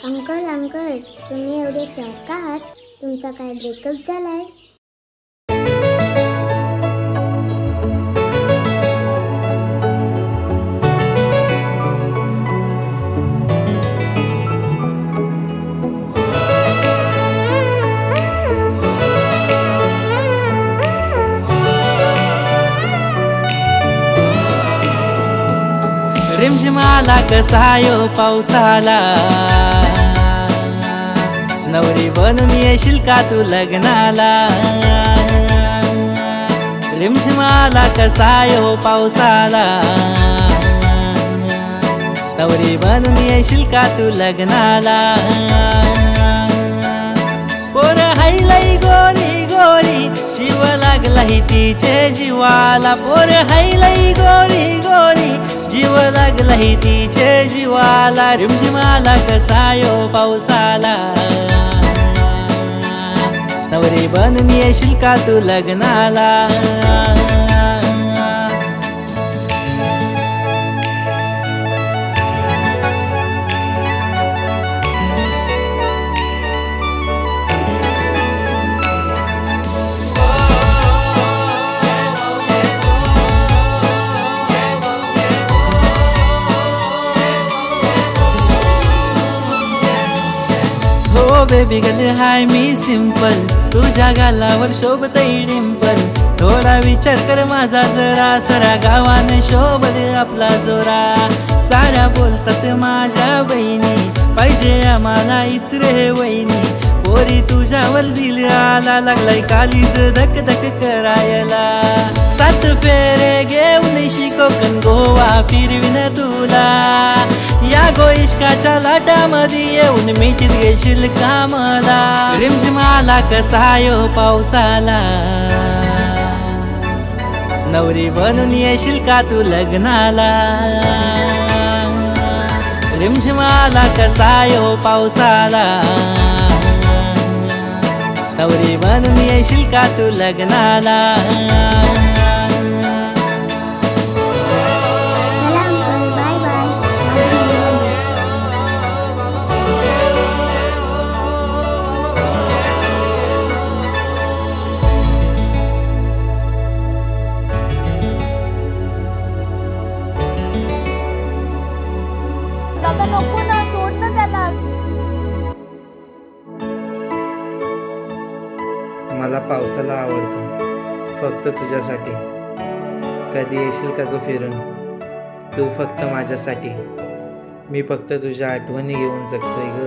Uncle uncle, तुम्ही एवढे shock का आहात? तुमचा काय ब्रेकअप झालाय? रिमझिमाला कसा यो पावसाला, नवरी बनून येशील का तू लग्नाला? रिमझिमाला कसा यो पावसाला, नवरी बनून येशील का तू लग्नाला? पोर हाय लई गोरी गोरी, जीव लागलाही तिचे जीवाला. पोर हाय लई गोरी गोरी, जीव लागलाही तिचे जीवाला. रिमझिमाला कसा यो पावसाला, नवरी बनून येशील का तू लग्नाला? बेबी गर्ल हाय मी सिंपल, तुझ्या गालावर शोभतई डिंपल. थोडा विचार कर माझा जरा, सरा गावाने शोभत आपला जोरा. साऱ्या बोलतात माझ्या बहिणी, पाहिजे आम्हाला इचरे वहिनी. पोरी तुझ्यावर दिल आला, लागलाय कालीज धक धक करायला. 7 फेरे घेऊन शिकोकन गोवा फिरविन तुला. या गोइश्काच्या लाटामध्ये येऊन मिठीत घेशील कामला. रिमझिमाला कसा यो पावसाला, नवरी बनून येशील का तू लग्नाला? रिमझिमाला कसा यो पावसाला, नवरी बनून येशील का तू लग्नाला? दादा नको ना, सोड ना त्याला. मला पावसाला आवडतो फक्त तुझ्यासाठी. कधी येशील का गं फिरून तू फक्त माझ्यासाठी? मी फक्त तुझ्या आठवणी घेऊन जगतोय ग.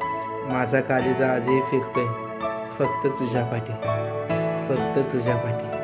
माझा काळीजा आजही फिरतोय फक्त तुझ्या पाठी, फक्त तुझ्या पाठी.